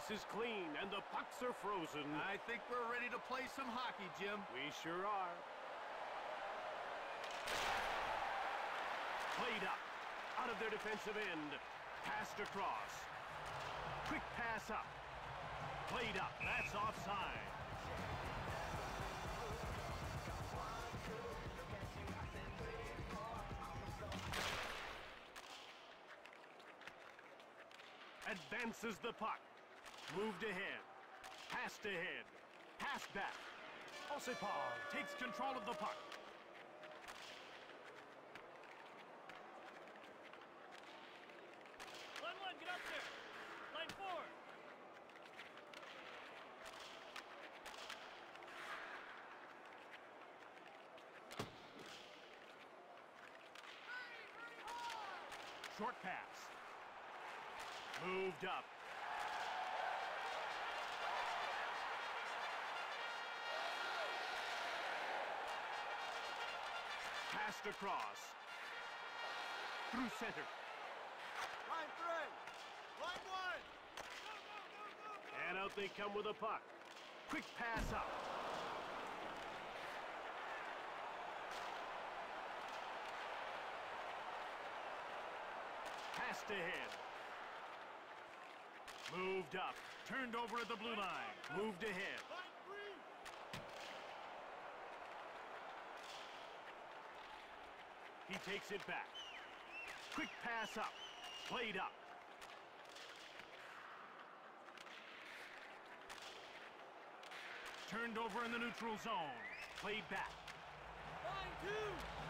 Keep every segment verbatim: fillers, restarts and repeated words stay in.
ice is clean and the pucks are frozen. I think we're ready to play some hockey, Jim. We sure are. Played up. Out of their defensive end. Passed across. Quick pass up. Played up. That's offside. Advances the puck. Moved ahead. Passed ahead. Passed back. Osipov takes control of the puck. Line one, get up there. Line four. Short pass. Moved up. Passed across. Through center. Line three. Line one. And out they come with a puck. Quick pass up. Passed ahead. Moved up. Turned over at the blue line. Moved ahead. Line three. He takes it back. Quick pass up. Played up. Turned over in the neutral zone. Played back. Line two.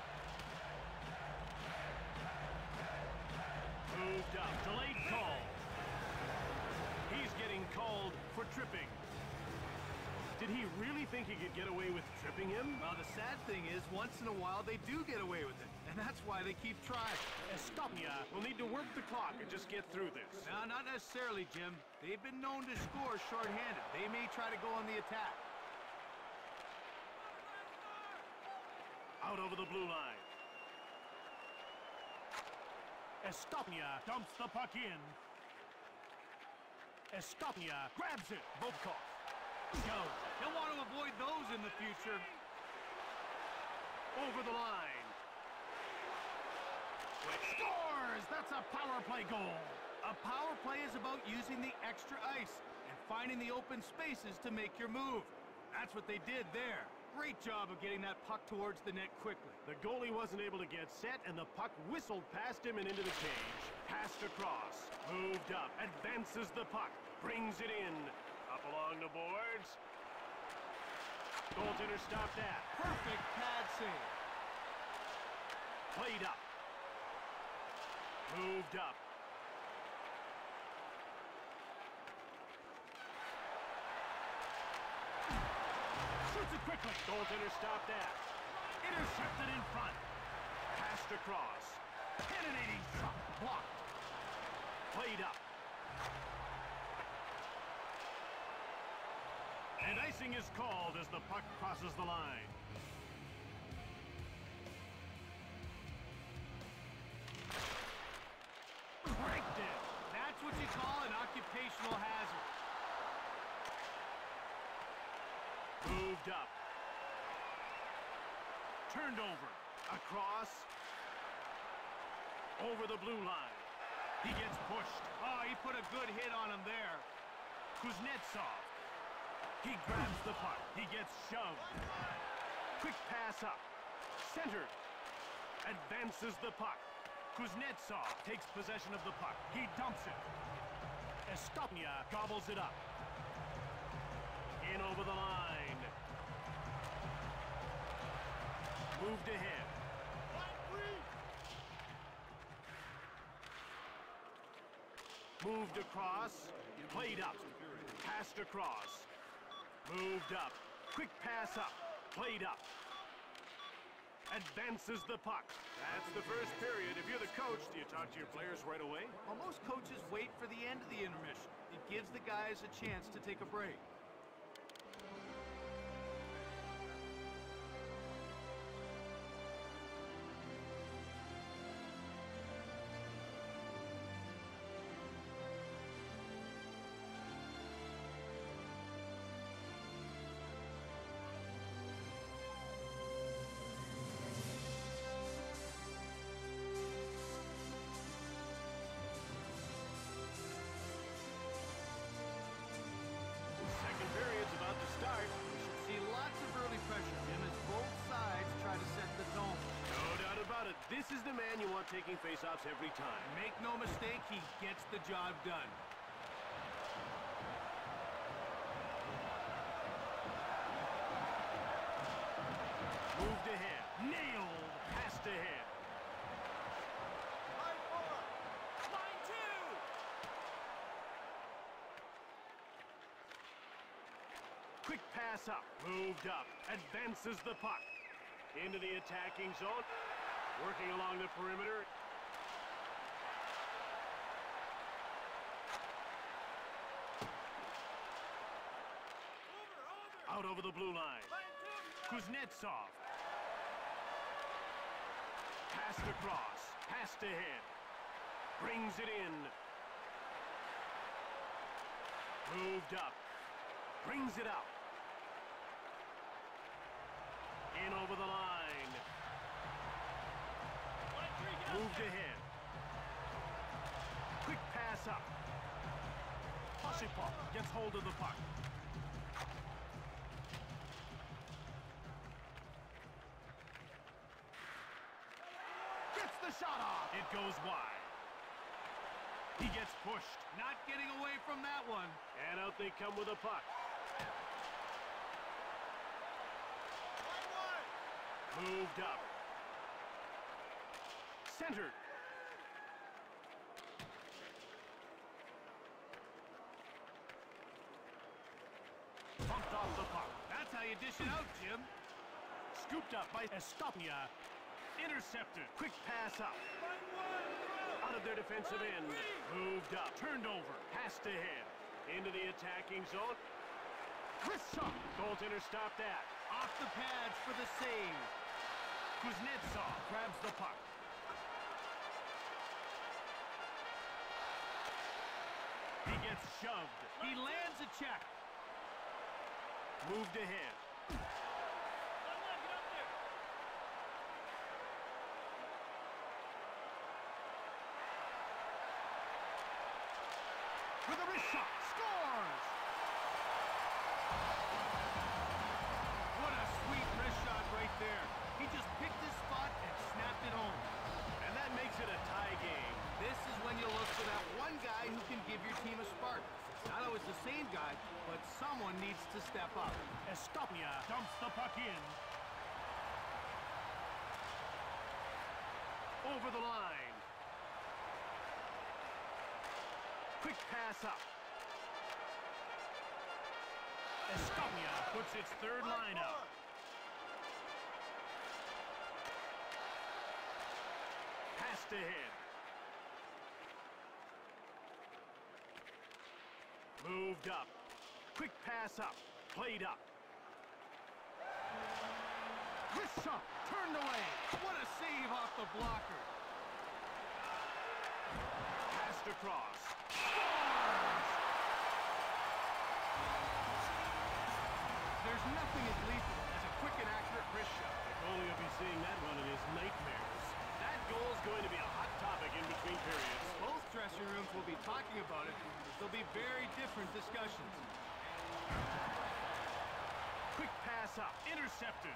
Moved up. Delayed call. He's getting called for tripping. Did he really think he could get away with tripping him? Well, the sad thing is, once in a while, they do get away with it. And that's why they keep trying. Estopnia will need to work the clock and just get through this. No, not necessarily, Jim. They've been known to score shorthanded. They may try to go on the attack. Out over the blue line. Estopnia dumps the puck in. Estopnia grabs it. Volkov. Go. He'll want to avoid those in the future. Over the line. Scores! That's a power play goal. A power play is about using the extra ice and finding the open spaces to make your move. That's what they did there. Great job of getting that puck towards the net quickly. The goalie wasn't able to get set, and the puck whistled past him and into the cage. Passed across. Moved up. Advances the puck. Brings it in. Up along the boards. Goaltender stopped that. Perfect pad save. Played up. Moved up. Shoots it quickly. Goaltender stopped that. Intercepted in front. Passed across. Penetrating shot. Blocked. Played up. And icing is called as the puck crosses the line. Breaked it. That's what you call an occupational hazard. Moved up. Turned over. Across. Over the blue line. He gets pushed. Oh, he put a good hit on him there. Kuznetsov. He grabs the puck. He gets shoved. Quick pass up. Centered. Advances the puck. Kuznetsov takes possession of the puck. He dumps it. Estopnia gobbles it up. In over the line. Moved ahead. Moved across. Played up. Passed across. Moved up. Quick pass up. Played up. Advances the puck. That's the first period. If you're the coach, do you talk to your players right away? Well, most coaches wait for the end of the intermission. It gives the guys a chance to take a break. This is the man you want taking face-offs every time. Make no mistake, he gets the job done. Moved ahead. Nailed. Passed ahead. Line four. Line two. Quick pass up. Moved up. Advances the puck. Into the attacking zone. Working along the perimeter. Over, over. Out over the blue line. Line two. Kuznetsov. Passed across. Passed ahead. Brings it in. Moved up. Brings it out. In over the line. Line three, get up Moved there. ahead. Quick pass up. Osipov gets hold of the puck. Gets the shot off. It goes wide. He gets pushed. Not getting away from that one. And out they come with a puck. Line one. Moved up. Centered. Bumped off the puck. That's how you dish it out, Jim. Scooped up by Estopnia. Intercepted. Quick pass up. Line one. Throw. Out of their defensive end. Moved up. Turned over. Passed ahead. Into the attacking zone. Chris shot. Goaltender stopped that. Off the pads for the save. Kuznetsov grabs the puck. He gets shoved. He lands a check. Moved ahead. Line one, get up there. With a wrist shot. Scores! What a sweet wrist shot right there. He just picked his spot and snapped it home. And that makes it a tie game. This is when you look for that one guy who can give your team a spark. Not always the same guy, but someone needs to step up. Estopnia dumps the puck in. Over the line. Quick pass up. Estopnia puts its third line up. Passed ahead. Moved up. Quick pass up. Played up. Wrist shot. Turned away. What a save off the blocker. Passed across. There's nothing as lethal as a quick and accurate wrist shot. The goalie will be seeing that one in his nightmares. That goal is going to be a hot topic in between periods. Both dressing rooms will be talking about it. There'll be very different discussions. Quick pass up. Intercepted.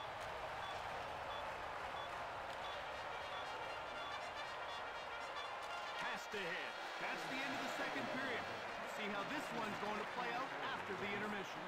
Passed ahead. That's the end of the second period. See how this one's going to play out after the intermission.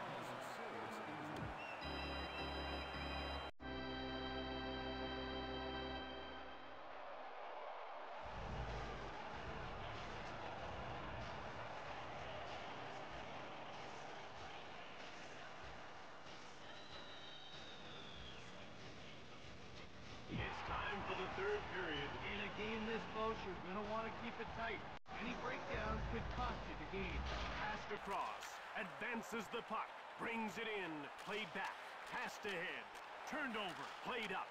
It's time for the third period. In a game this close, you're going to want to keep it tight. Any breakdown could cost you the game. Passed across. Advances the puck. Brings it in. Played back. Passed ahead. Turned over. Played up.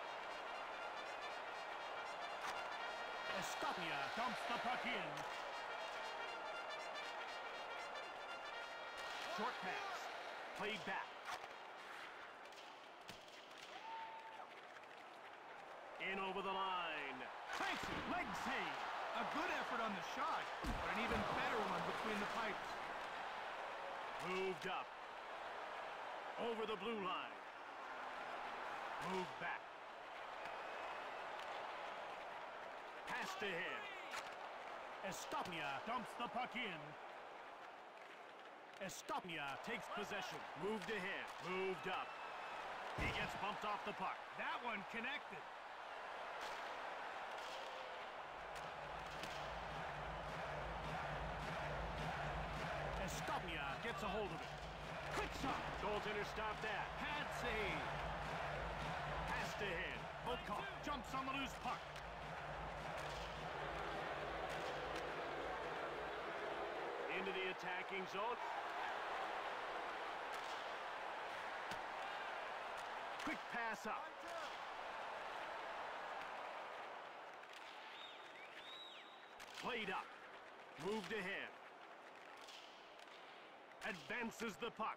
Estopnia dumps the puck in. Short pass. Played back. In over the line. Cranks it. Leg save. A good effort on the shot, but an even better one between the pipes. Moved up. Over the blue line. Moved back. Pass to him. Estopnia dumps the puck in. Estopnia takes possession. Moved ahead. Moved up. He gets bumped off the puck. That one connected. Estopnia gets a hold of it. Quick shot. Goaltender stopped that. Pad save. Pass to him. Volkov jumps on the loose puck. Into the attacking zone. Quick pass up. Played up. Moved ahead. Advances the puck.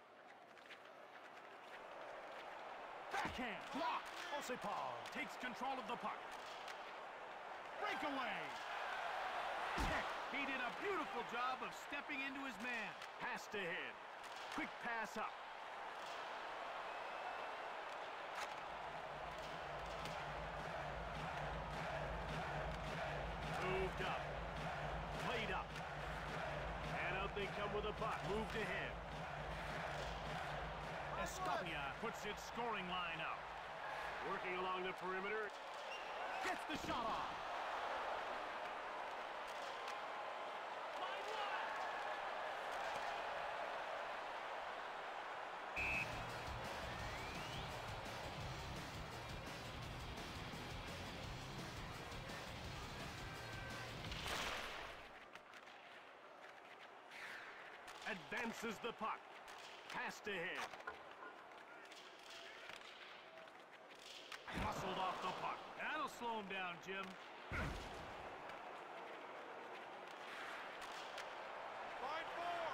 Backhand. Blocked. Osipov takes control of the puck. Breakaway. Heck, he did a beautiful job of stepping into his man. Pass to him. Quick pass up. Moved up. Played up. And out they come with a puck. Moved ahead. Estopnia puts its scoring line out. Working along the perimeter. Gets the shot off. Line one. Advances the puck. Pass to him. Muscled off the puck. That'll slow him down, Jim. Line four.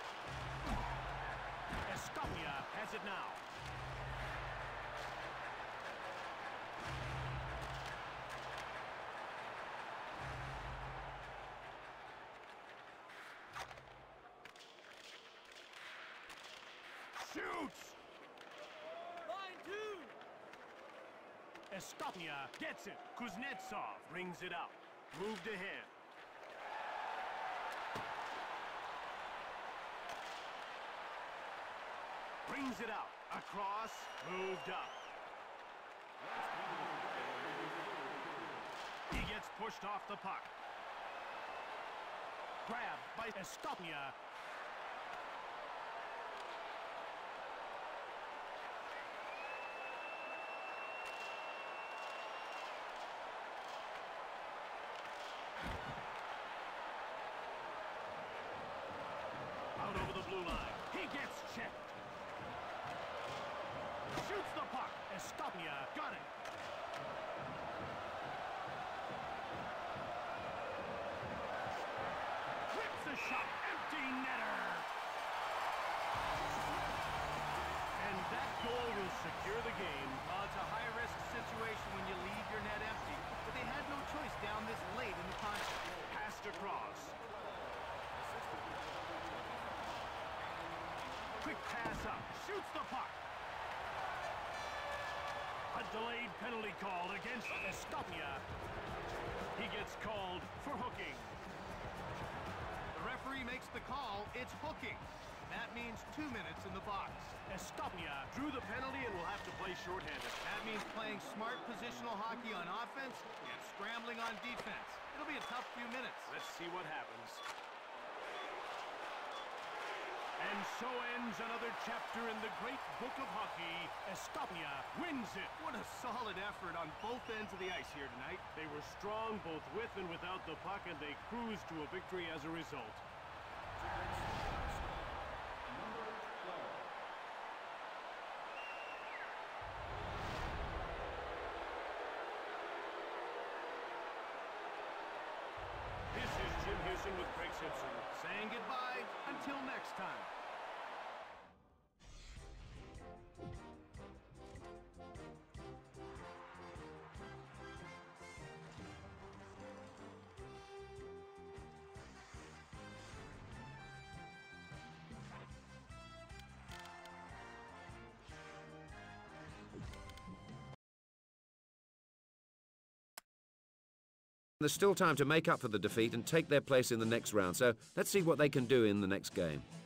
Estopnia has it now. Shoots! Line two. Estopnia gets it. Kuznetsov brings it out. Moved ahead. Brings it out. Across. Moved up. He gets pushed off the puck. Grabbed by Estopnia. Out over the blue line. He gets checked. Shoots the puck. Estopnia got it. Whips the shot. Empty netter. And that goal will secure the game. Well, it's a high-risk situation when you leave your net empty, but they had no choice down this late in the contest. Passed across. Quick pass up. Shoots the puck. A delayed penalty called against Estopnia. He gets called for hooking. The referee makes the call. It's hooking. That means two minutes in the box. Estopnia drew the penalty and will have to play shorthanded. That means playing smart positional hockey on offense and scrambling on defense. It'll be a tough few minutes. Let's see what happens. And so ends another chapter in the great book of hockey. Estopnia wins it. What a solid effort on both ends of the ice here tonight. They were strong both with and without the puck, and they cruised to a victory as a result. This is Jim Houston with Craig Simpson. Saying goodbye until next time. There's still time to make up for the defeat and take their place in the next round, so let's see what they can do in the next game.